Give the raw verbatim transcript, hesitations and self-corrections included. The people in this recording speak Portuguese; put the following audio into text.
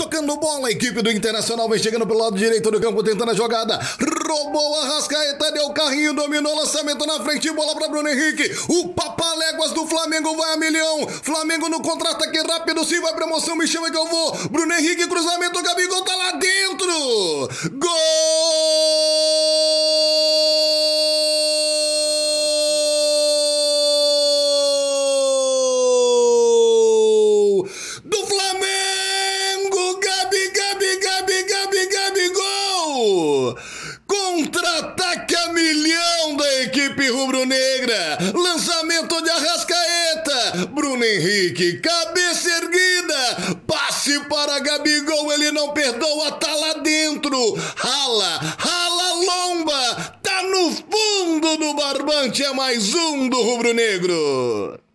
Tocando bola, a equipe do Internacional vem chegando pelo lado direito do campo, tentando a jogada. Roubou a Arrascaeta, deu o carrinho, dominou, lançamento na frente, bola para Bruno Henrique. O Papaléguas do Flamengo vai a milhão. Flamengo no contra-ataque rápido, sim, vai pra emoção, me chama que eu vou. Bruno Henrique, cruzamento, Gabigol tá lá dentro. Gol! Do Flamengo, Gabi, Gabi, Gabi, Gabi, Gabigol! Contra-ataque a milhão da equipe rubro-negra. Lançamento de Arrascaeta. Bruno Henrique, cabeça erguida. Passe para Gabigol, ele não perdoa, tá lá dentro. Rala, rala lomba. Tá no fundo do barbante, é mais um do rubro-negro.